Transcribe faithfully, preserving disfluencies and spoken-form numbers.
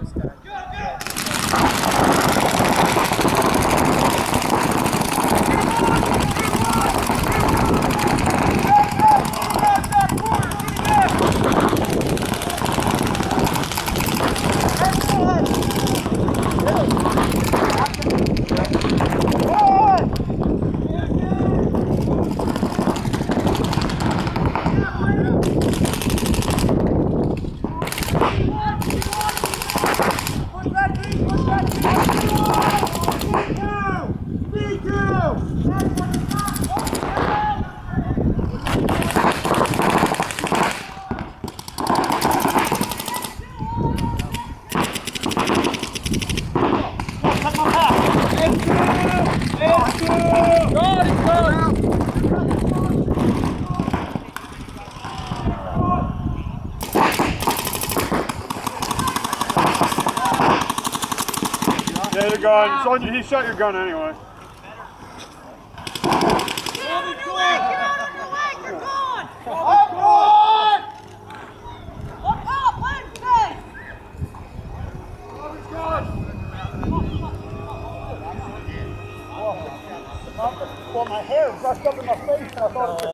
Yeah, you're gone. It's on you. He shot your gun anyway. Get out of your leg! Get out of your leg! You're gone! Up, on! Look up! Wednesday! Bobby's gone. Well, my hair brushed up in my face and I thought it was